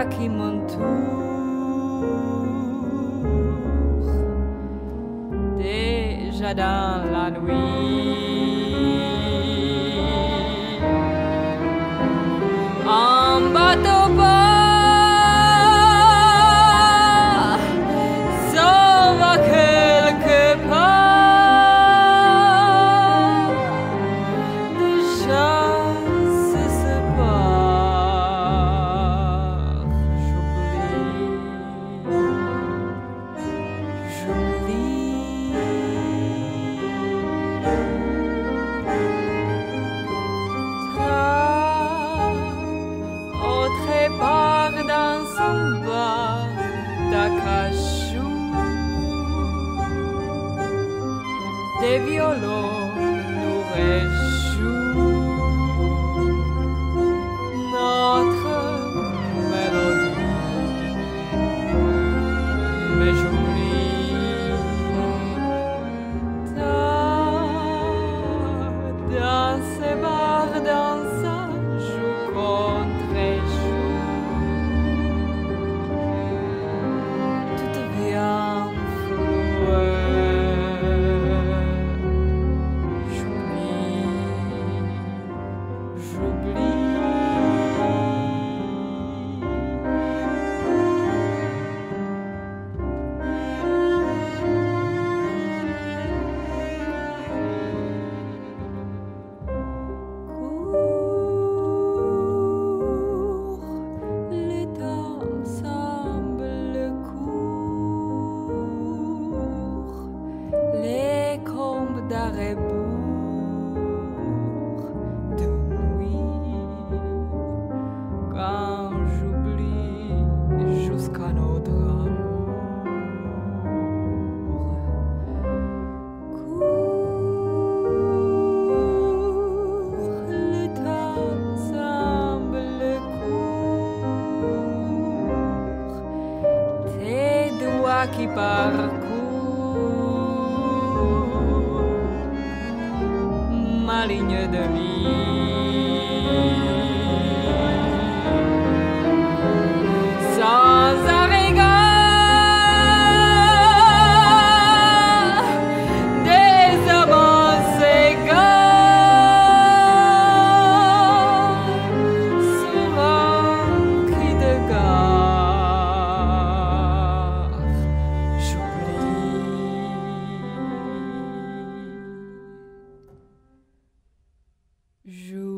qui m'entoure, déjà dans la nuit. Un bateau part, s'en va quelque part, déjà se sépare. J'oublie. Part dans son bar d'acajou, des violons nous réjouissent notre mélodie. Mais j'oublie dans ces bars, dans sa joue contre joue. Rebours de nuit, quand j'oublie jusqu'à notre amour. Court, le temps semble court, tes doigts qui parcourent ma ligne de vie, sans un regard, des amants s'égarent sur un cri de gare. J'oublie.